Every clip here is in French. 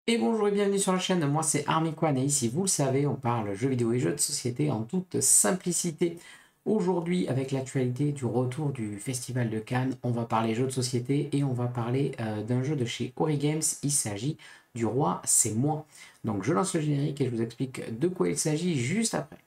Et bonjour et bienvenue sur la chaîne, moi c'est Armyquan et ici vous le savez on parle jeux vidéo et jeux de société en toute simplicité. Aujourd'hui avec l'actualité du retour du Festival de Cannes, on va parler jeux de société et on va parler d'un jeu de chez Origames, il s'agit du Roi c'est moi. Donc je lance le générique et je vous explique de quoi il s'agit juste après.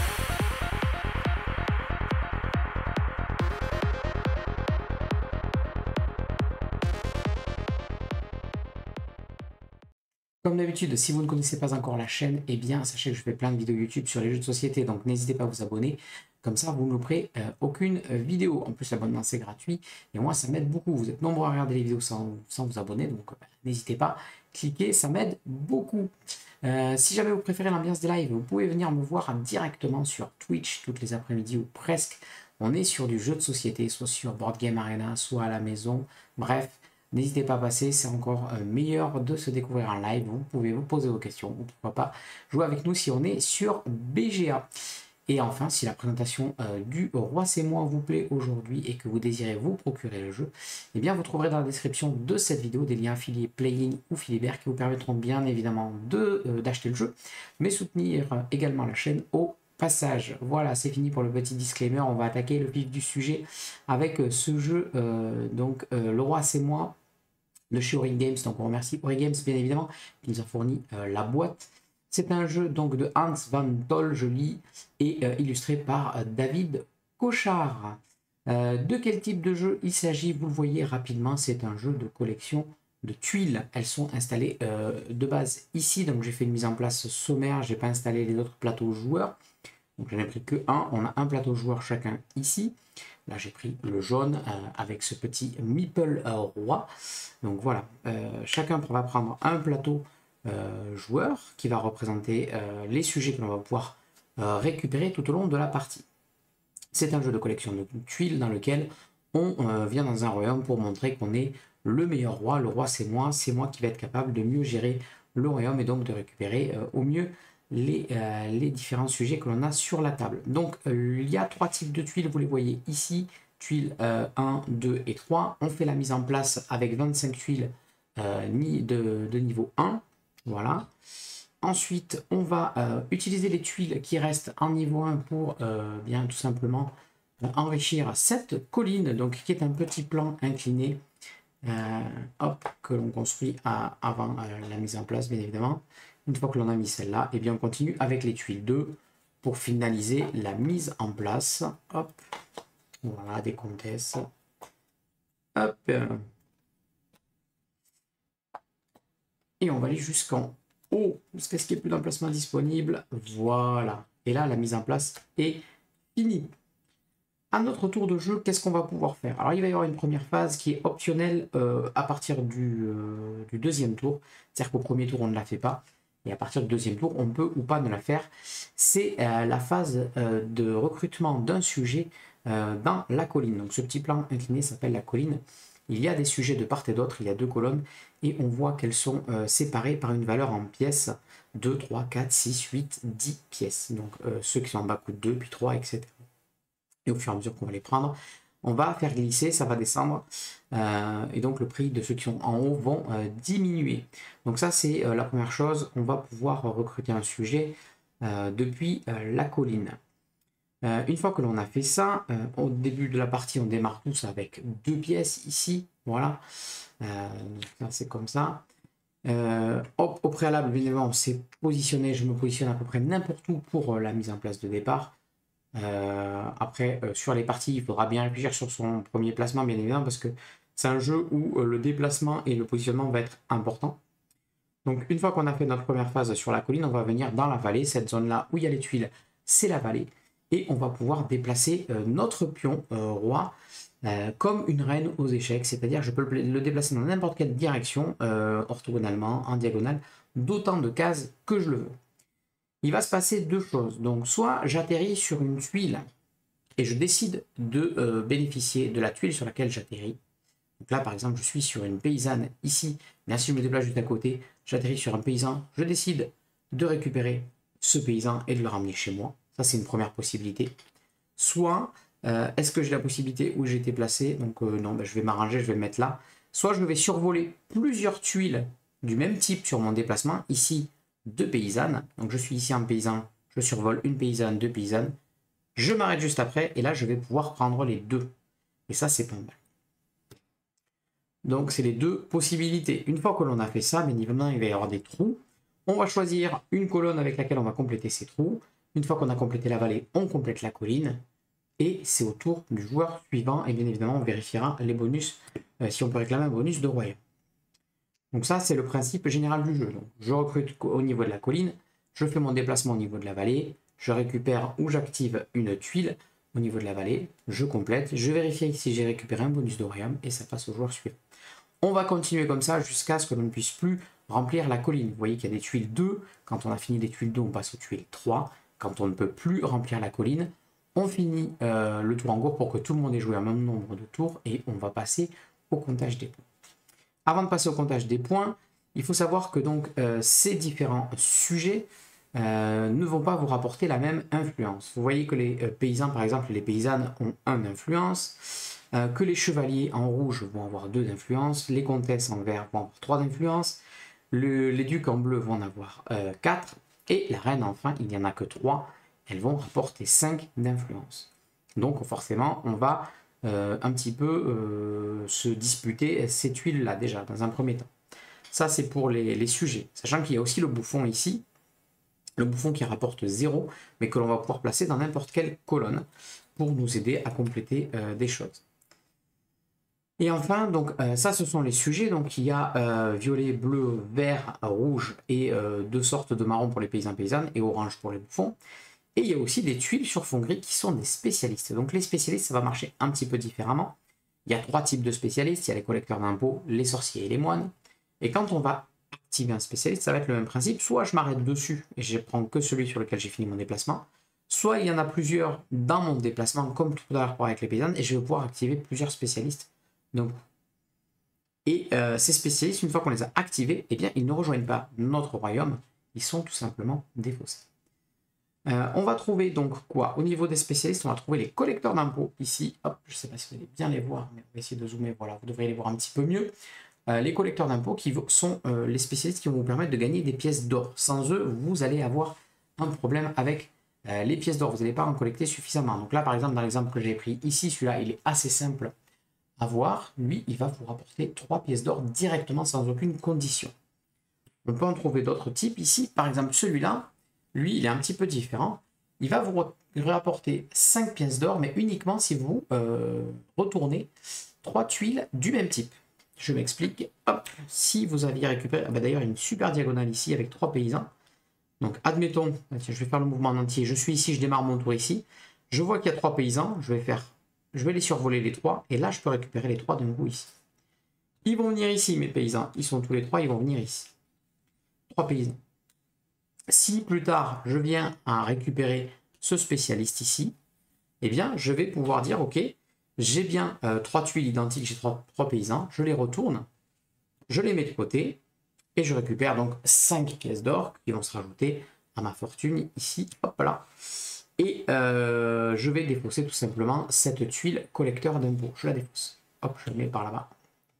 Comme d'habitude, si vous ne connaissez pas encore la chaîne, eh bien sachez que je fais plein de vidéos YouTube sur les jeux de société, donc n'hésitez pas à vous abonner. Comme ça, vous ne louperez aucune vidéo. En plus, l'abonnement c'est gratuit et moi ça m'aide beaucoup. Vous êtes nombreux à regarder les vidéos sans vous abonner, donc n'hésitez pas, cliquez, ça m'aide beaucoup. Si jamais vous préférez l'ambiance des lives, vous pouvez venir me voir directement sur Twitch toutes les après-midi ou presque. On est sur du jeu de société, soit sur Board Game Arena, soit à la maison. Bref, n'hésitez pas à passer, c'est encore meilleur de se découvrir en live. Vous pouvez vous poser vos questions, ou pourquoi pas jouer avec nous si on est sur BGA. Et enfin, si la présentation du Roi c'est moi vous plaît aujourd'hui et que vous désirez vous procurer le jeu, eh bien vous trouverez dans la description de cette vidéo des liens affiliés Playing ou Philibert qui vous permettront bien évidemment d'acheter le jeu, mais soutenir également la chaîne au passage. Voilà, c'est fini pour le petit disclaimer. On va attaquer le vif du sujet avec ce jeu, le Roi c'est moi de chez Origames. Donc on remercie Origames bien évidemment qui nous a fourni la boîte. C'est un jeu donc de Hans van Tol, je lis, et illustré par David Cochard. De quel type de jeu il s'agit? Vous le voyez rapidement, c'est un jeu de collection de tuiles. Elles sont installées de base ici, donc j'ai fait une mise en place sommaire, j'ai pas installé les autres plateaux joueurs. Donc j'en ai pris que un, on a un plateau joueur chacun ici. Là j'ai pris le jaune avec ce petit meeple roi. Donc voilà, chacun va prendre un plateau joueur qui va représenter les sujets que l'on va pouvoir récupérer tout au long de la partie. C'est un jeu de collection de tuiles dans lequel on vient dans un royaume pour montrer qu'on est le meilleur roi. Le roi c'est moi qui vais être capable de mieux gérer le royaume et donc de récupérer au mieux les différents sujets que l'on a sur la table. Donc il y a trois types de tuiles, vous les voyez ici, tuiles 1, 2 et 3. On fait la mise en place avec 25 tuiles de niveau 1. Voilà. Ensuite, on va utiliser les tuiles qui restent en niveau 1 pour bien tout simplement enrichir cette colline, donc qui est un petit plan incliné, que l'on construit avant la mise en place, bien évidemment. Une fois que l'on a mis celle-là, et bien on continue avec les tuiles 2 pour finaliser la mise en place. Hop, voilà, des comtesses. Hop. Et on va aller jusqu'en haut, jusqu'à ce qu'il n'y ait plus d'emplacement disponible. Voilà. Et là, la mise en place est finie. À notre tour de jeu, qu'est-ce qu'on va pouvoir faire? Alors, il va y avoir une première phase qui est optionnelle à partir du deuxième tour. C'est-à-dire qu'au premier tour, on ne la fait pas. Et à partir du deuxième tour, on peut ou pas ne la faire. C'est la phase de recrutement d'un sujet dans la colline. Donc, ce petit plan incliné s'appelle la colline. Il y a des sujets de part et d'autre, il y a deux colonnes, et on voit qu'elles sont séparées par une valeur en pièces, 2, 3, 4, 6, 8, 10 pièces. Donc ceux qui sont en bas coûtent 2, puis 3, etc. Et au fur et à mesure qu'on va les prendre, on va faire glisser, ça va descendre, et donc le prix de ceux qui sont en haut vont diminuer. Donc ça c'est la première chose, on va pouvoir recruter un sujet depuis la colline. Une fois que l'on a fait ça, au début de la partie, on démarre tous avec 2 pièces ici, voilà. C'est comme ça. Au préalable, bien évidemment, on s'est positionné, je me positionne à peu près n'importe où pour la mise en place de départ. Après, sur les parties, il faudra bien réfléchir sur son premier placement, bien évidemment, parce que c'est un jeu où le déplacement et le positionnement va être important. Donc, une fois qu'on a fait notre première phase sur la colline, on va venir dans la vallée. Cette zone-là où il y a les tuiles, c'est la vallée. Et on va pouvoir déplacer notre pion roi comme une reine aux échecs. C'est-à-dire je peux le déplacer dans n'importe quelle direction, orthogonalement, en diagonale, d'autant de cases que je le veux. Il va se passer deux choses. Donc soit j'atterris sur une tuile et je décide de bénéficier de la tuile sur laquelle j'atterris. Donc là, par exemple, je suis sur une paysanne ici. Bien si je me déplace juste à côté, j'atterris sur un paysan. Je décide de récupérer ce paysan et de le ramener chez moi. Ça, c'est une première possibilité. Soit, est-ce que j'ai la possibilité où j'ai été placé? Donc non, je vais m'arranger, je vais le mettre là. Soit je vais survoler plusieurs tuiles du même type sur mon déplacement. Ici, 2 paysannes. Donc je suis ici en paysan, je survole une paysanne, 2 paysannes. Je m'arrête juste après et là, je vais pouvoir prendre les deux. Et ça, c'est pas mal. Donc, c'est les deux possibilités. Une fois que l'on a fait ça, bien évidemment, il va y avoir des trous. On va choisir une colonne avec laquelle on va compléter ces trous. Une fois qu'on a complété la vallée, on complète la colline. Et c'est au tour du joueur suivant. Et bien évidemment, on vérifiera les bonus, si on peut réclamer un bonus de royaume. Donc ça, c'est le principe général du jeu. Donc, je recrute au niveau de la colline. Je fais mon déplacement au niveau de la vallée. Je récupère ou j'active une tuile au niveau de la vallée. Je complète. Je vérifie si j'ai récupéré un bonus de royaume. Et ça passe au joueur suivant. On va continuer comme ça jusqu'à ce que l'on ne puisse plus remplir la colline. Vous voyez qu'il y a des tuiles 2. Quand on a fini les tuiles 2, on passe aux tuiles 3. Quand on ne peut plus remplir la colline, on finit le tour en cours pour que tout le monde ait joué un même nombre de tours et on va passer au comptage des points. Avant de passer au comptage des points, il faut savoir que donc ces différents sujets ne vont pas vous rapporter la même influence. Vous voyez que les paysans, par exemple, les paysannes ont 1 d'influence, que les chevaliers en rouge vont avoir 2 d'influence, les comtesses en vert vont avoir 3 d'influence, les ducs en bleu vont en avoir 4, et la reine, enfin, il n'y en a que 3, elles vont rapporter 5 d'influence. Donc forcément, on va un petit peu se disputer ces tuiles-là déjà, dans un premier temps. Ça, c'est pour les sujets. Sachant qu'il y a aussi le bouffon ici, le bouffon qui rapporte 0, mais que l'on va pouvoir placer dans n'importe quelle colonne pour nous aider à compléter des choses. Et enfin, donc ça, ce sont les sujets. Donc il y a violet, bleu, vert, rouge et 2 sortes de marron pour les paysans paysannes et orange pour les bouffons. Et il y a aussi des tuiles sur fond gris qui sont des spécialistes. Donc les spécialistes, ça va marcher un petit peu différemment. Il y a 3 types de spécialistes. Il y a les collecteurs d'impôts, les sorciers et les moines. Et quand on va activer un spécialiste, ça va être le même principe. Soit je m'arrête dessus et je prends que celui sur lequel j'ai fini mon déplacement. Soit il y en a plusieurs dans mon déplacement, comme tout à l'heure avec les paysannes, et je vais pouvoir activer plusieurs spécialistes. Donc, et ces spécialistes, une fois qu'on les a activés, eh bien, ils ne rejoignent pas notre royaume. Ils sont tout simplement défaussés. On va trouver donc quoi? Au niveau des spécialistes, on va trouver les collecteurs d'impôts ici. Hop, je ne sais pas si vous allez bien les voir, mais on va essayer de zoomer. Voilà, vous devriez les voir un petit peu mieux. Les collecteurs d'impôts qui sont les spécialistes qui vont vous permettre de gagner des pièces d'or. Sans eux, vous allez avoir un problème avec les pièces d'or. Vous n'allez pas en collecter suffisamment. Donc là, par exemple, dans l'exemple que j'ai pris ici, celui-là, il est assez simple à voir. Lui, il va vous rapporter 3 pièces d'or directement sans aucune condition. On peut en trouver d'autres types ici. Par exemple, celui-là, lui, il est un petit peu différent. Il va vous rapporter 5 pièces d'or, mais uniquement si vous retournez 3 tuiles du même type. Je m'explique. Hop, si vous aviez récupéré, d'ailleurs, une super diagonale ici avec 3 paysans. Donc, admettons, je vais faire le mouvement en entier. Je suis ici, je démarre mon tour ici. Je vois qu'il y a 3 paysans. Je vais les survoler les 3. Et là, je peux récupérer les 3 d'un coup ici. Ils vont venir ici, mes paysans. Ils sont tous les 3, ils vont venir ici. 3 paysans. Si plus tard, je viens à récupérer ce spécialiste ici, eh bien, je vais pouvoir dire, ok, j'ai bien 3 tuiles identiques, j'ai 3 paysans, je les retourne, je les mets de côté, et je récupère donc 5 pièces d'or qui vont se rajouter à ma fortune ici, hop là. Et je vais défausser tout simplement cette tuile collecteur d'impôts. Je la défausse. Hop, je la mets par là-bas.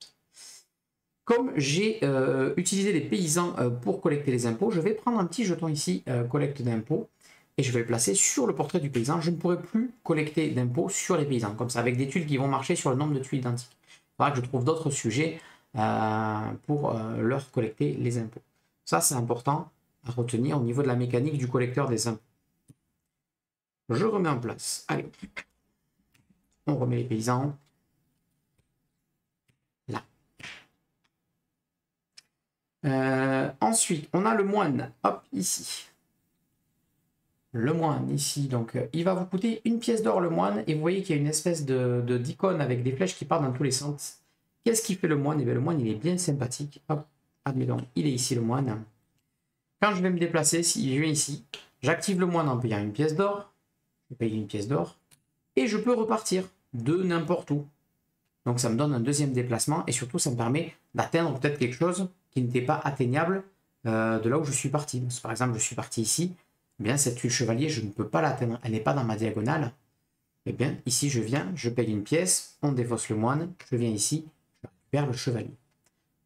Comme j'ai utilisé les paysans pour collecter les impôts, je vais prendre un petit jeton ici, collecte d'impôts, et je vais le placer sur le portrait du paysan. Je ne pourrai plus collecter d'impôts sur les paysans, comme ça, avec des tuiles qui vont marcher sur le nombre de tuiles identiques. Il faudra que je trouve d'autres sujets pour leur collecter les impôts. Ça, c'est important à retenir au niveau de la mécanique du collecteur des impôts. Je remets en place. Allez, on remet les paysans. Là. Ensuite, on a le moine. Hop, ici. Le moine, ici. Donc, il va vous coûter 1 pièce d'or, le moine. Et vous voyez qu'il y a une espèce d'icône avec des flèches qui partent dans tous les sens. Qu'est-ce qui fait le moine? Eh bien, le moine, il est bien sympathique. Hop, admettons, il est ici, le moine. Quand je vais me déplacer, si je viens ici, j'active le moine en payant 1 pièce d'or. Je paye 1 pièce d'or. Et je peux repartir de n'importe où. Donc, ça me donne un deuxième déplacement. Et surtout, ça me permet d'atteindre peut-être quelque chose qui n'était pas atteignable de là où je suis parti. Si, par exemple, je suis parti ici. Eh bien, cette tuile chevalier, je ne peux pas l'atteindre. Elle n'est pas dans ma diagonale. Eh bien, ici, je viens, je paye 1 pièce. On défausse le moine. Je viens ici, je récupère le chevalier.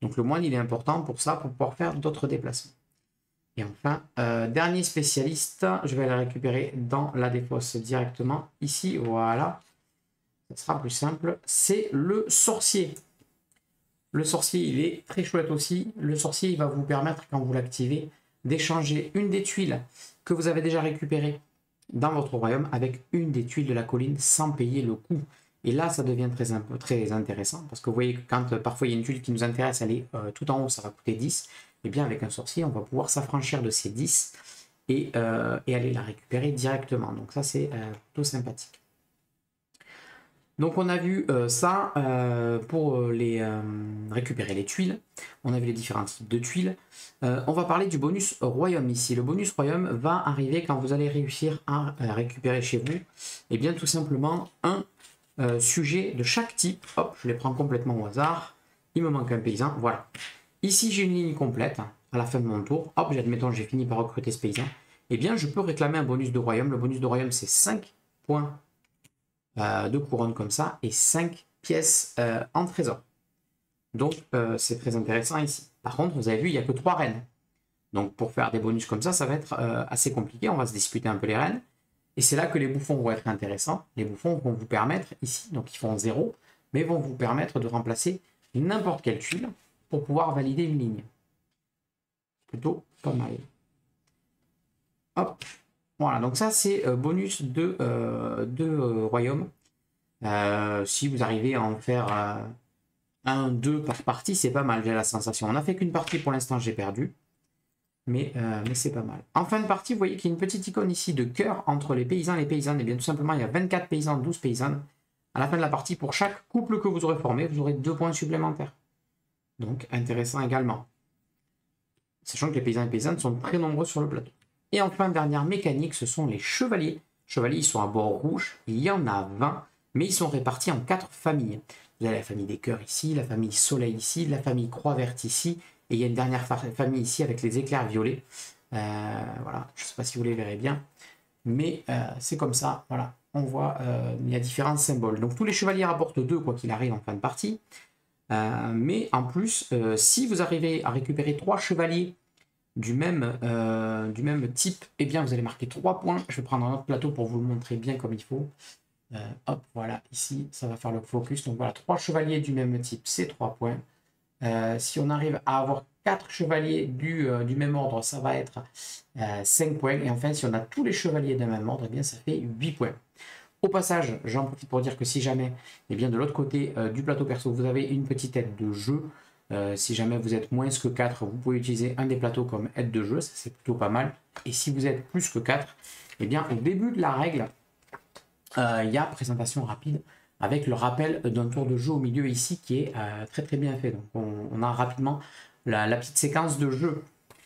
Donc le moine, il est important pour ça, pour pouvoir faire d'autres déplacements. Et enfin, dernier spécialiste, je vais aller récupérer dans la défausse directement. Ici, voilà. Ça sera plus simple. C'est le sorcier. Le sorcier, il est très chouette aussi. Le sorcier, il va vous permettre, quand vous l'activez, d'échanger une des tuiles que vous avez déjà récupérées dans votre royaume avec une des tuiles de la colline sans payer le coût. Et là, ça devient très intéressant parce que vous voyez que quand parfois il y a une tuile qui nous intéresse, elle est tout en haut, ça va coûter 10. Et bien avec un sorcier, on va pouvoir s'affranchir de ces 10 et aller la récupérer directement. Donc ça, c'est plutôt sympathique. Donc on a vu ça pour récupérer les tuiles. On a vu les différents types de tuiles. On va parler du bonus royaume ici. Le bonus royaume va arriver quand vous allez réussir à récupérer chez vous, et bien tout simplement un sujet de chaque type. Hop, je les prends complètement au hasard. Il me manque un paysan, voilà. Ici j'ai une ligne complète à la fin de mon tour. Hop, admettons j'ai fini par recruter ce paysan. Et bien je peux réclamer un bonus de royaume. Le bonus de royaume c'est 5 points de couronne comme ça et 5 pièces en trésor. Donc c'est très intéressant ici. Par contre, vous avez vu, il n'y a que 3 reines. Donc pour faire des bonus comme ça va être assez compliqué. On va se disputer un peu les reines. Et c'est là que les bouffons vont être intéressants. Les bouffons vont vous permettre ici, donc ils font 0, mais vont vous permettre de remplacer n'importe quelle tuile pour pouvoir valider une ligne. Plutôt pas mal. Hop. Voilà, donc ça c'est bonus de royaume. Si vous arrivez à en faire 1, 2 par partie, c'est pas mal, j'ai la sensation. On n'a fait qu'une partie pour l'instant, j'ai perdu. Mais c'est pas mal. En fin de partie, vous voyez qu'il y a une petite icône ici de cœur entre les paysans et les paysannes. Et bien tout simplement, il y a 24 paysans, 12 paysannes. À la fin de la partie, pour chaque couple que vous aurez formé, vous aurez 2 points supplémentaires. Donc intéressant également. Sachant que les paysans et paysannes sont très nombreux sur le plateau. Et enfin, dernière mécanique, ce sont les chevaliers. Les chevaliers, ils sont à bord rouge. Il y en a 20, mais ils sont répartis en 4 familles. Vous avez la famille des cœurs ici, la famille soleil ici, la famille croix verte ici. Et il y a une dernière famille ici avec les éclairs violets. Voilà, je ne sais pas si vous les verrez bien. Mais c'est comme ça, voilà. On voit, il y a différents symboles. Donc tous les chevaliers rapportent 2 quoi qu'il arrive en fin de partie. Mais en plus, si vous arrivez à récupérer 3 chevaliers du même type, eh bien vous allez marquer 3 points. Je vais prendre un autre plateau pour vous le montrer bien comme il faut. Hop, voilà, ici, ça va faire le focus. Donc voilà, 3 chevaliers du même type, c'est 3 points. Si on arrive à avoir 4 chevaliers du même ordre, ça va être 5 points. Et enfin, si on a tous les chevaliers d'un même ordre, eh bien, ça fait 8 points. Au passage, j'en profite pour dire que si jamais, eh bien, de l'autre côté du plateau perso, vous avez une petite aide de jeu. Si jamais vous êtes moins que 4, vous pouvez utiliser un des plateaux comme aide de jeu. Ça, c'est plutôt pas mal. Et si vous êtes plus que 4, eh bien, au début de la règle, il y a présentation rapide avec le rappel d'un tour de jeu au milieu ici qui est très très bien fait. Donc on a rapidement la petite séquence de jeu.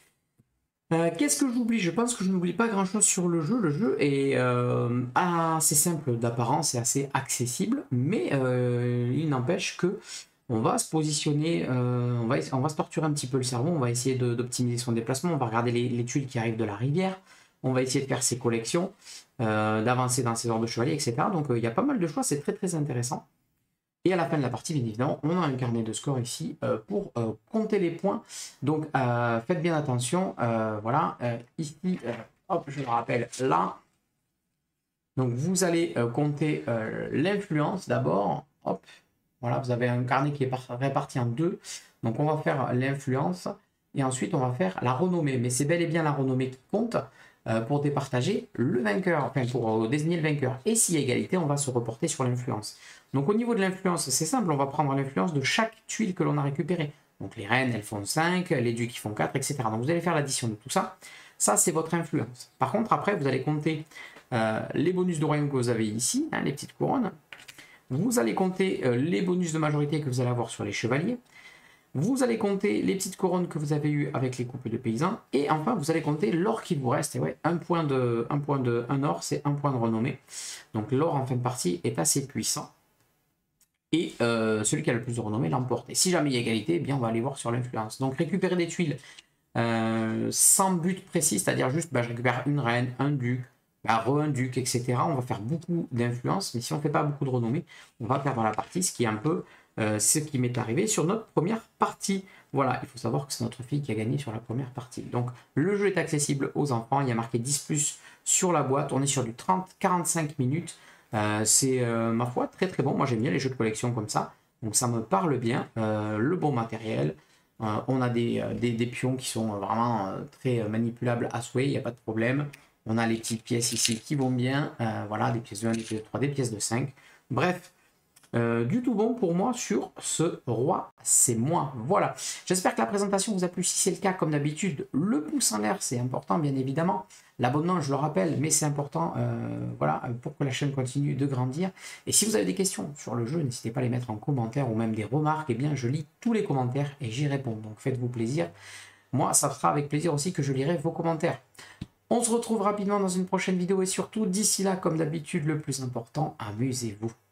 Qu'est-ce que j'oublie? Je pense que je n'oublie pas grand chose sur le jeu. Le jeu est assez simple d'apparence et assez accessible, mais il n'empêche que on va se positionner, on va se torturer un petit peu le cerveau, on va essayer d'optimiser son déplacement, on va regarder les tuiles qui arrivent de la rivière, on va essayer de faire ses collections, d'avancer dans ses ordres de chevalier, etc. Donc il y a pas mal de choix, c'est très très intéressant. Et à la fin de la partie, bien évidemment, on a un carnet de score ici pour compter les points. Donc faites bien attention. Voilà, ici, hop, je le rappelle là. Donc vous allez compter l'influence d'abord. Hop, voilà, vous avez un carnet qui est réparti en 2. Donc on va faire l'influence et ensuite on va faire la renommée. Mais c'est bel et bien la renommée qui compte pour départager le vainqueur, enfin pour désigner le vainqueur. Et si égalité, on va se reporter sur l'influence. Donc au niveau de l'influence, c'est simple, on va prendre l'influence de chaque tuile que l'on a récupérée. Donc les reines, elles font 5, les ducs, ils font 4, etc. Donc vous allez faire l'addition de tout ça. Ça, c'est votre influence. Par contre, après, vous allez compter les bonus de royaume que vous avez ici, hein, les petites couronnes. Vous allez compter les bonus de majorité que vous allez avoir sur les chevaliers. Vous allez compter les petites couronnes que vous avez eues avec les couples de paysans. Et enfin, vous allez compter l'or qui vous reste. Et ouais, un or, c'est un point de renommée. Donc l'or en fin de partie est assez puissant. Et celui qui a le plus de renommée l'emporte. Et si jamais il y a égalité, eh bien on va aller voir sur l'influence. Donc récupérer des tuiles sans but précis, c'est-à-dire juste je récupère une reine, un duc, un duc, etc. On va faire beaucoup d'influence, mais si on ne fait pas beaucoup de renommée, on va perdre la partie, ce qui est un peu ce qui m'est arrivé sur notre première partie. Voilà, il faut savoir que c'est notre fille qui a gagné sur la première partie. Donc le jeu est accessible aux enfants, il y a marqué 10+ sur la boîte, on est sur du 30-45 minutes. C'est ma foi très très bon, moi j'aime bien les jeux de collection comme ça, donc ça me parle bien. Le bon matériel, on a des pions qui sont vraiment très manipulables à souhait, il n'y a pas de problème. On a les petites pièces ici qui vont bien, voilà, des pièces de 1, des pièces de 3, des pièces de 5. Bref, du tout bon pour moi sur ce roi, c'est moi. Voilà, j'espère que la présentation vous a plu. Si c'est le cas, comme d'habitude, le pouce en l'air, c'est important, bien évidemment. L'abonnement, je le rappelle, mais c'est important voilà, pour que la chaîne continue de grandir. Et si vous avez des questions sur le jeu, n'hésitez pas à les mettre en commentaire ou même des remarques. Eh bien, je lis tous les commentaires et j'y réponds. Donc, faites-vous plaisir. Moi, ça sera avec plaisir aussi que je lirai vos commentaires. On se retrouve rapidement dans une prochaine vidéo et surtout, d'ici là, comme d'habitude, le plus important, amusez-vous.